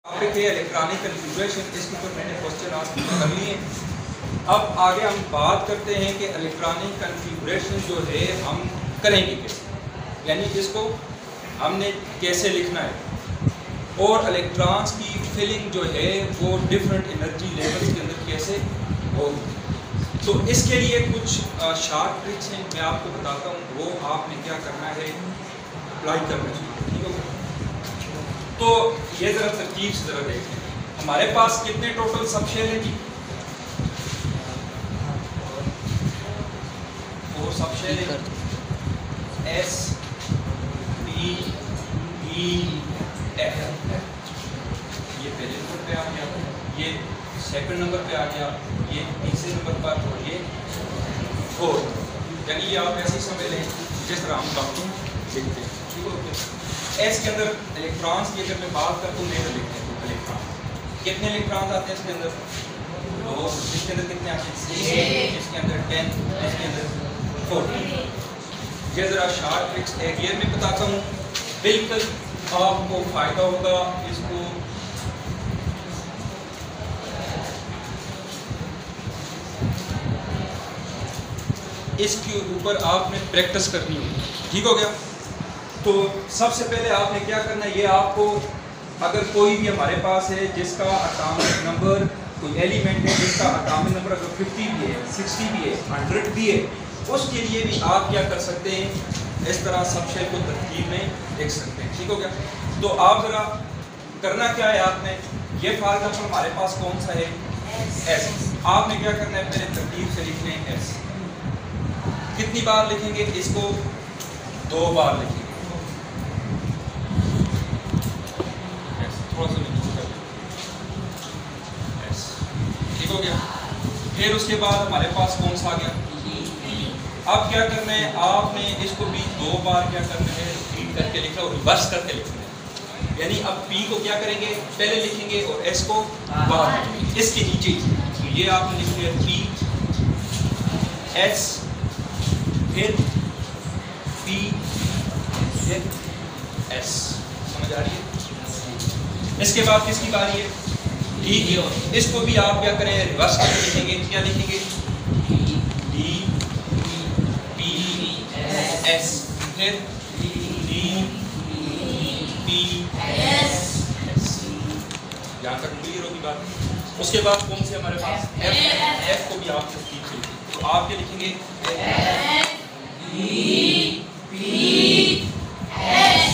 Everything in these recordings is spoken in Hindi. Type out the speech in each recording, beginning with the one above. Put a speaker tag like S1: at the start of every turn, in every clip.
S1: टॉपिक है इलेक्ट्रॉनिक कन्फिगरेशन। इसके ऊपर मैंने क्वेश्चन आंसर कर लिए। अब आगे हम बात करते हैं कि इलेक्ट्रॉनिक कन्फिगरेशन जो है हम करेंगे कैसे, यानी इसको हमने कैसे लिखना है और इलेक्ट्रॉन्स की फिलिंग जो है वो डिफरेंट एनर्जी लेवल्स के अंदर कैसे होगी। तो इसके लिए कुछ शार्ट ट्रिक्स हैं, मैं आपको बताता हूँ, वो आपने क्या करना है, अप्लाई करना चाहिए। ठीक है, तो ये ज़रा तरतीब से ज़रा देखें, हमारे पास कितने टोटल सबशेल हैं जी? 4 सबशेल हैं, S, P, E, F। ये पहले नंबर पे आ गया, ये सेकंड नंबर पे आ गया, ये तीसरे नंबर पर और ये फोर्थ। यानी ये आप ऐसे ही समझ लें जिस तरह हम डॉक्यूमेंट लिखते हैं। ठीक है, एस के अंदर इलेक्ट्रॉन्स की अगर मैं बात करता हूँ, मेरे लिखते हैं टोटल इलेक्ट्रॉन कितने इलेक्ट्रॉन्स आते हैं इसके अंदर? 2। इसके अंदर कितने आते हैं? इसके अंदर 10, इसके अंदर 4। ये ज़रा शार्ट ट्रिक्स है, ये मैं बताता हूँ, बिल्कुल आपको फ़ायदा होगा। इसको इसके ऊपर आपने प्रैक्टिस करनी होगी। ठीक हो गया। तो सबसे पहले आपने क्या करना है, ये आपको अगर कोई भी हमारे पास है जिसका एटॉमिक नंबर, कोई एलिमेंट है जिसका एटॉमिक नंबर अगर 50 भी है, 60 भी है, 100 भी है, उसके लिए भी आप क्या कर सकते हैं, इस तरह सबशेल को तरतीब में लिख सकते हैं। ठीक हो गया। तो आप ज़रा करना क्या है, आपने ये फॉर एग्जाम्पल हमारे पास कौन सा है, एस। आपने क्या करना है, पहले तरतीब से लिखना है एस। कितनी बार लिखेंगे इसको? 2 बार लिखेंगे। ठीक हो गया। फिर उसके बाद हमारे पास कौन सा आ गया, अब क्या करना है, आपने इसको भी 2 बार क्या करना है, रिपीट करके लिखना और रिवर्स करके लिखना है। यानी अब P को क्या करेंगे, पहले लिखेंगे और S को बाद में, इसके नीचे। तो ये आपने लिख लिया P S, फिर P, फिर S। समझ आ रही है? इसके बाद किसकी बारी है, डी की। इसको भी आप क्या करें, रिवर्स करके लिखेंगे। क्या लिखेंगे, डी पी एस, फिर डी पी एस। यहाँ तक क्लियर होगी बात। उसके बाद कौन से हमारे पास एफ, एफ को भी आप तरतीब से लिखेंगे। तो आप क्या लिखेंगे, एफ डी पी एस,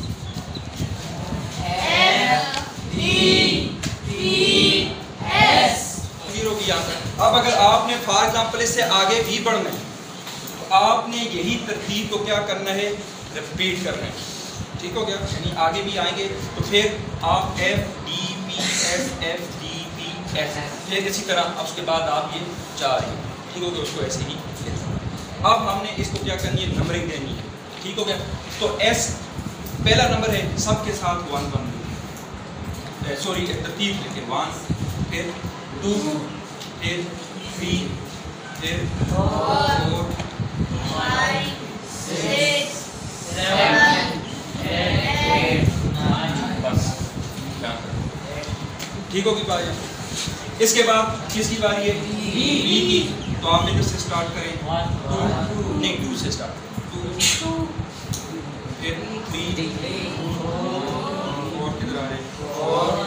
S1: अब अगर आपने फॉर एग्जाम्पल इससे आगे भी बढ़ना है तो आपने यही तरतीब को क्या करना है, रिपीट करना है। ठीक हो गया। यानी आगे भी आएंगे तो फिर आप F D P S, F D P S, फिर इसी तरह उसके बाद आप ये 4 है। ठीक हो गया, उसको ऐसे ही। अब हमने इसको क्या करनी है, नंबरिंग देनी है। ठीक हो गया। तो एस पहला नंबर है, सबके साथ 1 1, सॉरी तरतीब लेके 1, फिर 2, फिर 3, फिर 4, 5, 6, 7, 8, 9। बस ठीक होगी बारी। इसके बाद किसकी बारी है, बी की। तो आप इधर से स्टार्ट करें, 2 से स्टार्ट करें, 2, फिर 3, 4 किधर आ रहे, 4,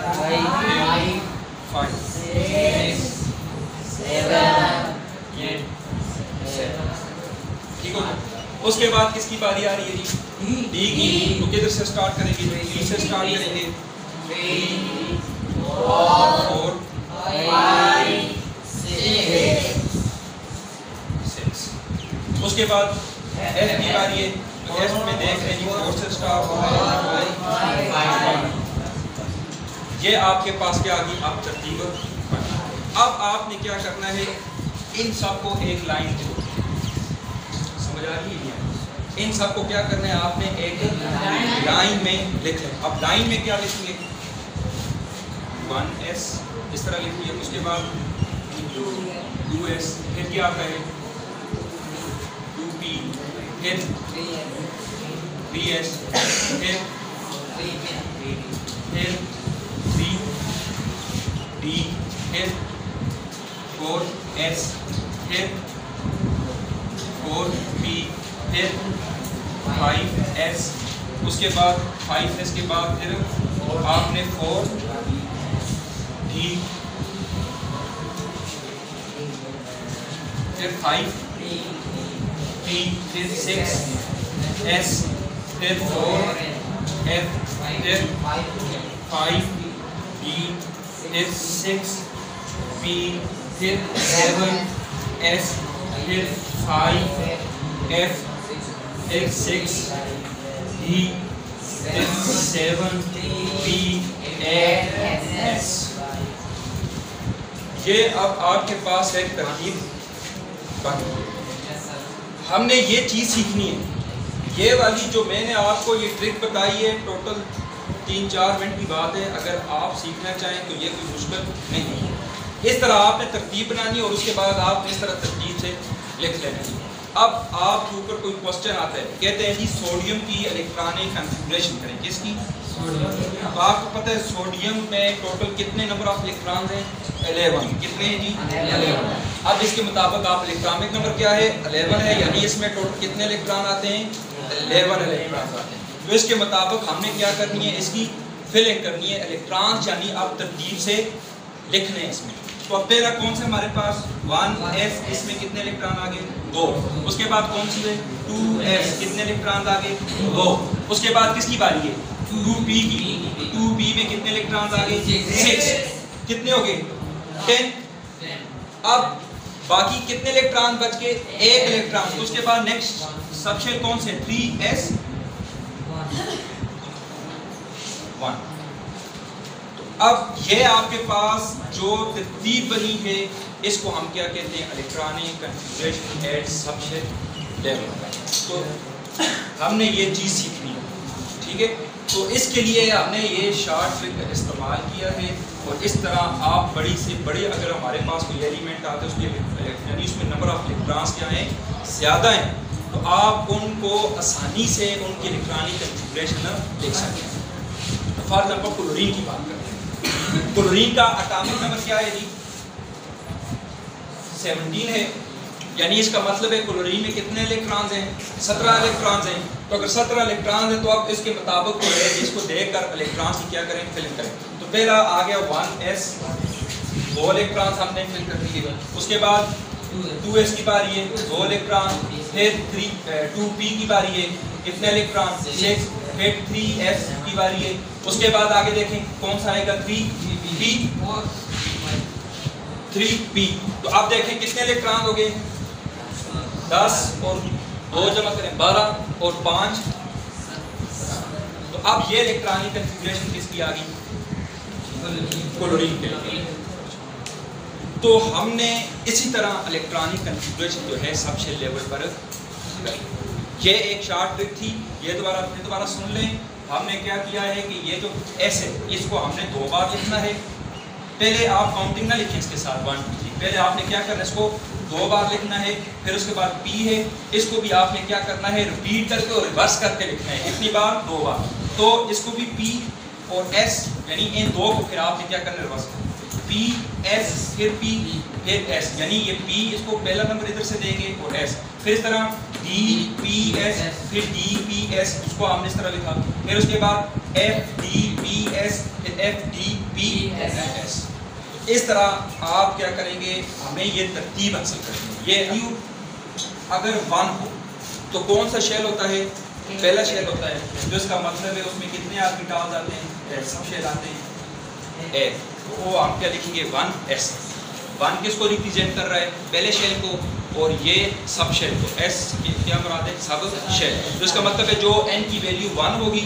S1: 5, 6, 7, 8, 7। ठीक हो। उसके बाद किसकी बारी आ रही है जी, डी की। तो किधर से स्टार्ट करेंगे, 3 से स्टार्ट करेंगे, 3, 4, 5, 6। उसके बाद एफ की बारी है। तो एफ में देख रहे हैं 4 से स्टार्ट हो रहा है, ये आपके पास क्या आ गई, आप तरतीब। अब आपने क्या करना है, इन सब को एक लाइन दो। समझ आ रही है? इन सब को क्या करना है, आपने एक लाइन में लिख लें। अब लाइन में क्या लिखेंगे, 1s इस तरह लिखिए। उसके बाद 2s, फिर क्या आता है 2p, फिर 3s, फिर 3 D, फिर 4S, फिर 4P, फिर 5S, उसके बाद 5S के बाद फिर आपने 4D, फिर 5P, फिर 6S, फिर 4F, फिर 5D, फिर 6P, फिर 7S, फिर 5F, फिर 6D, फिर 7PAS। ये अब आपके पास है तरकीब। हमने ये चीज़ सीखनी है, ये वाली जो मैंने आपको ये ट्रिक बताई है, टोटल 3-4 मिनट की बात है। अगर आप सीखना चाहें तो ये कोई मुश्किल नहीं है। इस तरह आपने तरतीब बनानी और उसके बाद आप इस तरह तरतीब से लिख लेना। अब आपके ऊपर कोई क्वेश्चन आता है, कहते हैं जी सोडियम की इलेक्ट्रॉनिक कॉन्फ़िगरेशन करें। किसकी? अब आपको पता है सोडियम में टोटल कितने नंबर ऑफ इलेक्ट्रॉन हैं? 11। कितने हैं जी? 11। अब इसके मुताबिक आप इलेक्ट्रॉनिक नंबर क्या है? 11 है, यानी इसमें टोटल कितने इलेक्ट्रॉन आते हैं? 11 इलेक्ट्रॉन आते हैं। तो इसके मुताबिक हमने क्या करनी है? इसकी फिलिंग करनी है इलेक्ट्रॉन, यानी आप तरतीब से लिखने हैं इसमें। तो अब पहला कौन सा हमारे पास 1s, इसमें कितने इलेक्ट्रॉन आ गए? 2। उसके बाद कौन सी है? 2s, कितने इलेक्ट्रॉन आ गए? 2। उसके बाद किसकी बारी है? 2p की। 2p में कितने इलेक्ट्रॉन आ गए? 6। कितने हो गए? 10। अब बाकी कितने इलेक्ट्रॉन बच गए? 1 इलेक्ट्रॉन। तो उसके बाद नेक्स्ट सबशेल कौन से? 3s1। अब ये आपके पास जो तरतीब बनी है, इसको हम क्या कहते हैं? Electronic configuration at subshell level. तो हमने ये चीज़ सीखनी है, ठीक है। तो इसके लिए हमने ये शॉर्ट ट्रिक का इस्तेमाल किया है। और इस तरह आप बड़ी से बड़ी, अगर हमारे पास कोई एलिमेंट आते हैं उसके यानी उसमें नंबर ऑफ इलेक्ट्रॉन्स क्या हैं? ज़्यादा हैं, तो आप उनको आसानी से उनकी इलेक्ट्रॉनिक कॉन्फ़िगरेशन लिख सकते हैं। फॉर एग्जाम्पल क्लोरीन की बात करते हैं। क्लोरीन का एटॉमिक नंबर क्या है जी? 17 है, यानी इसका मतलब है क्लोरीन में कितने इलेक्ट्रॉन्स हैं? 17 इलेक्ट्रॉन्स हैं। तो अगर 17 इलेक्ट्रॉन्स हैं तो आप इसके मुताबिक जो है इसको देखकर इलेक्ट्रॉन्स की क्या करें? फिलिंग करें। तो पहला आ गया 1s, 2 इलेक्ट्रॉन्स हमने फिल कर दिए। उसके बाद 2s की बारी है, 2 इलेक्ट्रॉन। फिर 2p की बारी है, कितने इलेक्ट्रॉन? 6। फिर 3s की बारी है। उसके बाद आगे देखें कौन सा आएगा? 3p। तो अब देखें कितने इलेक्ट्रॉन हो गए? 10 और 2 जमा करें 12 और 5। तो अब ये इलेक्ट्रॉनिक कॉन्फ़िगरेशन किसकी आ गई? क्लोरीन के। तो हमने इसी तरह इलेक्ट्रॉनिक कॉन्फ़िगरेशन जो है सबशेल लेवल पर करी। ये एक शॉर्ट ट्रिक थी, ये दोबारा सुन लें। हमने क्या किया है कि ये जो S है इसको हमने 2 बार लिखना है। पहले आप काउंटिंग ना लिखें इसके साथ 1 2 3, पहले आपने क्या करना है? इसको 2 बार लिखना है। फिर उसके बाद P है, इसको भी आपने क्या करना है? रिपीट करके और रिवर्स करके लिखना है। कितनी बार? 2 बार। तो इसको भी P और S, यानी इन 2 को फिर आपने क्या करना है? रिवर्स करना। P S, फिर P, फिर S, यानी ये P इसको पहला नंबर इधर से देंगे और S। फिर इस तरह D P S, फिर D P S, उसको हमने इस तरह लिखा। फिर उसके बाद F D P S, फिर F D P S। इस तरह आप क्या करेंगे? हमें ये तरतीब हासिल करनी है। ये अगर 1 हो तो कौन सा शेल होता है? पहला शेल होता है, जो इसका मतलब है उसमें कितने ऑर्बिटल्स आते हैं? सब शेल आते हैं A। तो वो हम क्या लिखेंगे? 1s। 1 किसको रिप्रेजेंट कर रहा है? पहले शेल को, और ये सब शेल को। S क्या मुराद है? सब शेल। तो इसका मतलब है जो n की वैल्यू 1 होगी,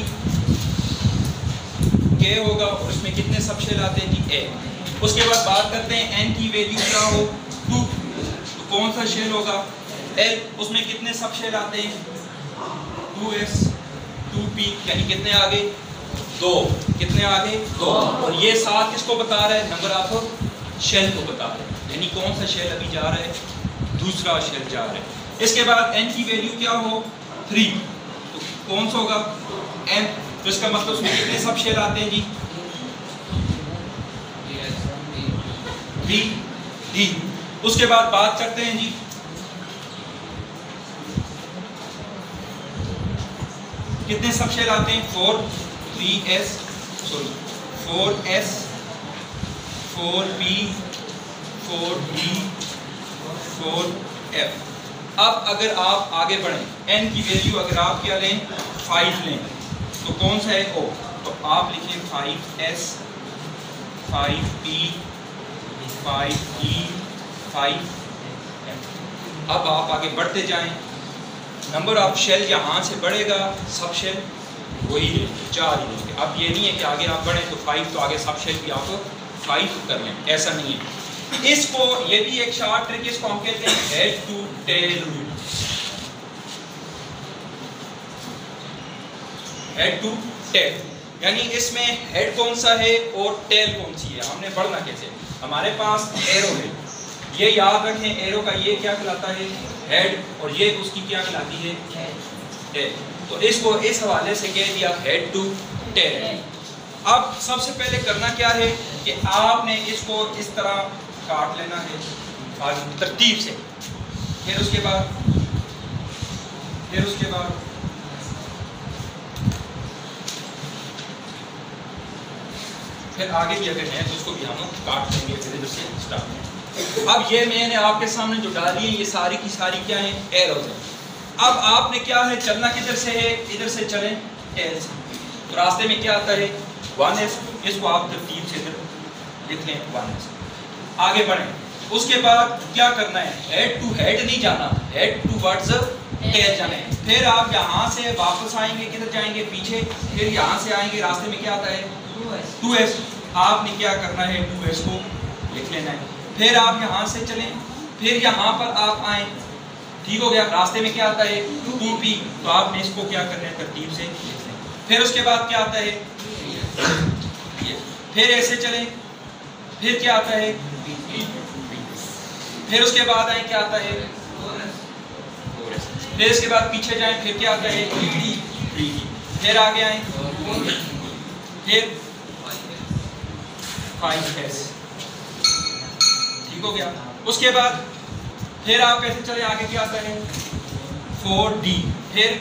S1: K होगा, और उसमें कितने सब शेल आते हैं जी? A। उसके बाद बात करते हैं n की वैल्यू क्या हो? 2, तो कौन सा शेल होगा? L। उसमें कितने सब शेल आते हैं? 2s 2p, यानी कितने आ गए? 2। कितने आ गए? 2। और ये 7 किसको बता रहा है? नंबर ऑफ शेल को बता रहा है, यानी कौन सा शेल अभी जा रहा है? दूसरा शेल जा रहा है। इसके बाद n की वैल्यू क्या हो? 3, तो कौन सा होगा? m। तो इसका मतलब उसमें कितने सब शेल आते हैं जी? B D. उसके बाद बात करते हैं जी कितने सब शेल आते हैं, 4s 4b 4d 4f। अब अगर आप आगे बढ़ें, n की वैल्यू अगर आप क्या लें 5 लें तो कौन सा है o, तो आप लिखिए 5s 5p 5e 5f। अब आप आगे बढ़ते जाएं, नंबर ऑफ शेल यहाँ से बढ़ेगा, सब शेल वही लेंगे, 4 ही लेंगे। अब ये नहीं है कि आगे आप बढ़ें तो 5 तो आगे सब शेल भी आप 5 कर लें, ऐसा नहीं है। इसको ये भी एक शॉर्ट ट्रिक, इसको हम कहते हैं head to tail rule. Head to tail यानी इसमें हेड कौन सा है और टेल कौन सी है, हमने बढ़ना कैसे। हमारे पास एरो है, ये याद रखें, एरो का ये क्या कहलाता है हेड, और ये उसकी क्या कहलाती है टेल। तो इसको इस हवाले से कह दिया हेड टू टेल। अब सबसे पहले करना क्या है कि आपने इसको इस तरह काट लेना है और तरतीब से, फिर उसके बाद फिर आगे भी अगर है तो उसको भी हम काट लेंगे फिर इधर से स्टार्ट। अब ये मैंने आपके सामने जो डाली है ये सारी की सारी क्या है एरोज है। अब आपने क्या है चलना किधर से है, इधर से चलें टेल से, तो रास्ते में क्या आता है 1s, इसको आप तरतीब से इधर लिख लें 1s, आगे बढ़ें। उसके बाद क्या करना है, हेड टू हेड नहीं जाना, हेड टू वर्ड्स टेल जाना है। फिर आप यहाँ से वापस आएंगे, किधर जाएंगे पीछे, फिर यहाँ से आएंगे, रास्ते में क्या आता है 2s, आपने क्या करना है 2s को लिख लेना है। फिर आप यहाँ से चलें, फिर यहाँ पर आप आए, ठीक हो गया, रास्ते में क्या आता है 2p, तो आपने इसको क्या करना है तरतीब से लिख लें। फिर उसके बाद क्या आता है ये, फिर ऐसे चलें, फिर क्या आता है फिर उसके बाद आए क्या आता है, फिर इसके बाद पीछे जाएं, फिर क्या आता है फिर आगे आए, फिर 5s, ठीक हो गया। उसके बाद फिर आप कैसे चले, आगे क्या आता है 4d, फिर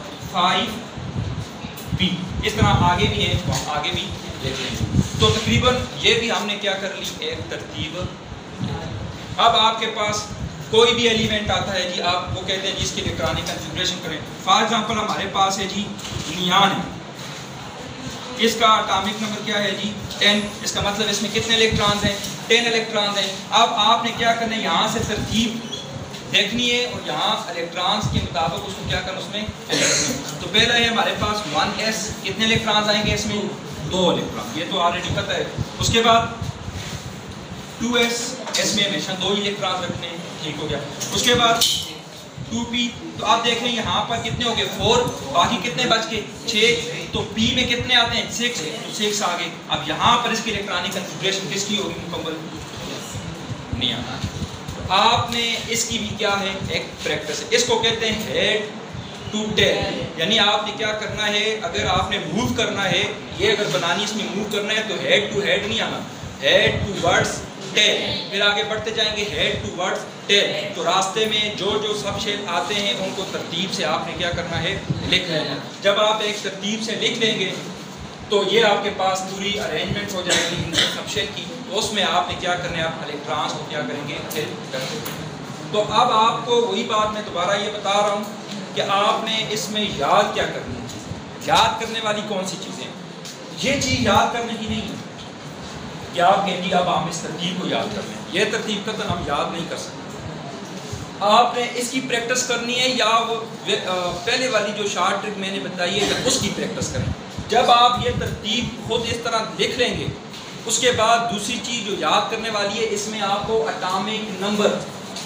S1: 5b, इस तरह आगे भी है तो आगे भी देख लेंगे। तो तकरीबन ये भी हमने क्या कर ली एक तरतीब। अब आपके पास कोई भी एलिमेंट आता है जी, आप वो कहते हैं जी इसके इलेक्ट्रॉनिक कॉन्फ़िगरेशन करें। फॉर एग्जांपल हमारे पास है जी नियान है, इसका एटॉमिक नंबर क्या है जी 10, इसका मतलब इसमें कितने इलेक्ट्रॉन्स हैं 10 इलेक्ट्रॉन्स हैं। अब आपने क्या करना है यहाँ से तरतीब देखनी है और यहाँ इलेक्ट्रॉन्स के मुताबिक उसको क्या करना उसमें। तो पहला है हमारे पास 1s, कितने इलेक्ट्रॉन्स आएंगे इसमें 2 इलेक्ट्रॉन, ये तो ऑलरेडी पता है। उसके बाद 2s, इसमें हमेशा 2 इलेक्ट्रॉन रखने हैं, ठीक हो गया। उसके बाद 2p, तो आप देखें यहाँ पर कितने हो गए 4, बाकी कितने बच गए 6, तो p में कितने आते हैं 6, तो 6 आ गए। अब यहाँ पर इसकी इलेक्ट्रॉनिक कॉन्फ़िगरेशन किसकी होगी मुकम्मल नहीं आना। तो आपने इसकी भी क्या है एक प्रैक्टिस है, इसको कहते हैं हेड टू टेल, यानी आपने क्या करना है, अगर आपने मूव करना है, ये अगर बनानी इसमें मूव करना है तो हेड टू हेड नहीं आना, हेड टू वर्ड्स टेल, फिर आगे बढ़ते जाएंगे हेड टू वर्ड्स टेल। तो रास्ते में जो जो सब शेल आते हैं उनको तरतीब से आपने क्या करना है लिख लेना। जब आप एक तरतीब से लिख लेंगे तो ये आपके पास पूरी अरेंजमेंट हो जाएगी इन सब शेल की। तो उसमें आपने क्या करना है, आप इलेक्ट्रॉन्स को क्या करेंगे फिल कर देंगे। तो अब आपको वही बात मैं दोबारा ये बता रहा हूँ कि आपने इसमें याद क्या करनी है, चीज़ें याद करने वाली कौन सी चीज़ें, ये चीज़ याद करने की नहीं है कि आप कहेंगे अब हम इस तरतीब को याद कर लें, ये तरतीब का तो हम याद नहीं कर सकते। आपने इसकी प्रैक्टिस करनी है या वो पहले वाली जो शॉर्ट ट्रिक मैंने बताई है उसकी प्रैक्टिस करें। जब आप ये तरतीब खुद इस तरह लिख लेंगे उसके बाद दूसरी चीज़ जो याद करने वाली है, इसमें आपको एटॉमिक नंबर,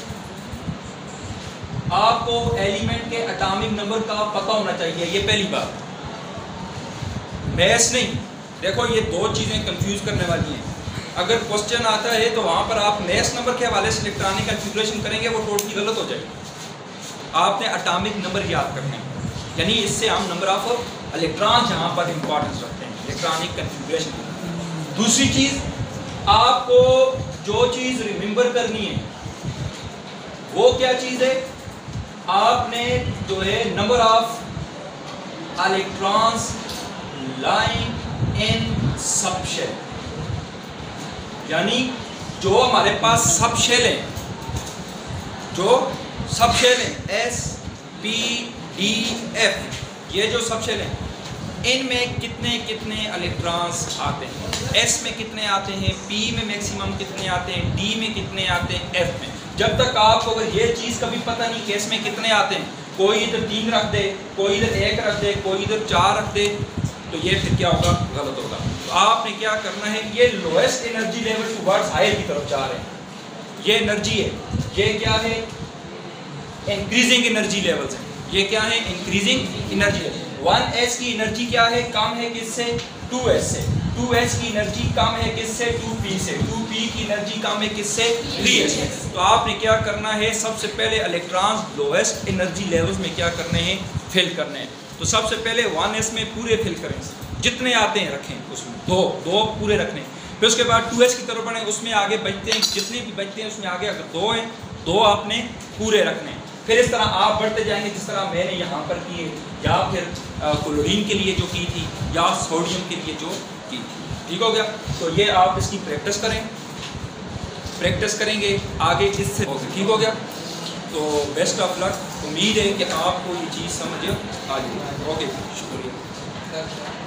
S1: आपको एलिमेंट के एटॉमिक नंबर का पता होना चाहिए, ये पहली बात। मैथ्स नहीं, देखो ये 2 चीज़ें कंफ्यूज करने वाली हैं। अगर क्वेश्चन आता है तो वहाँ पर आप मैथ्स नंबर के हवाले से इलेक्ट्रॉनिक कॉन्फ़िगरेशन करेंगे, वो टोटली गलत हो जाएगी। आपने एटॉमिक नंबर याद करने हैं, यानी इससे हम नंबर ऑफ इलेक्ट्रॉन यहाँ पर इंपॉर्टेंस रखते हैं इलेक्ट्रॉनिक कॉन्फ़िगरेशन। दूसरी चीज़ आपको जो चीज रिमेंबर करनी है वो क्या चीज है, आपने जो है number of electrons lying in subshell, यानी जो हमारे पास सब शेल हैं, जो सब शेल हैं एस पी डी एफ, ये जो सब शेल हैं इनमें कितने कितने इलेक्ट्रॉन्स आते हैं, एस में कितने आते हैं, पी में मैक्सिमम कितने आते हैं, डी में कितने आते हैं, एफ में। जब तक आपको अगर ये चीज़ कभी पता नहीं कि एस में कितने आते हैं, कोई इधर 3 रख दे, कोई इधर 1 रख दे, कोई इधर 4 रख दे, तो ये फिर क्या होगा, गलत होगा। तो आपने क्या करना है, ये lowest energy level towards higher की तरफ जा रहे हैं, ये एनर्जी है, ये क्या है, इंक्रीजिंग एनर्जी लेवल्स है, ये क्या है, इंक्रीजिंग एनर्जी लेवल। 1s की एनर्जी क्या है, कम है किससे, 2s से, 2s की एनर्जी कम है किससे, 2p से, 2p की एनर्जी कम है किससे, 3s से। तो आपने क्या करना है, सबसे पहले इलेक्ट्रॉन्स लोएस्ट एनर्जी लेवल्स में क्या करने हैं, फिल करने हैं। तो सबसे पहले 1s में पूरे फिल करें, जितने आते हैं रखें, उसमें दो पूरे रखने। फिर उसके बाद 2s की तरफ बढ़ें, उसमें आगे बचते हैं, जितने भी बचते हैं उसमें आगे अगर 2 हैं, 2 आपने पूरे रखने। फिर इस तरह आप बढ़ते जाएंगे, जिस तरह मैंने यहाँ पर किए, या फिर क्लोरीन के लिए जो की थी, या सोडियम के लिए जो की थी। ठीक हो गया। तो ये आप इसकी प्रैक्टिस करें, प्रैक्टिस करेंगे आगे इससे ठीक हो गया। तो बेस्ट ऑफ लक, उम्मीद है कि आपको ये चीज़ समझ आ जाएगी। ओके, शुक्रिया।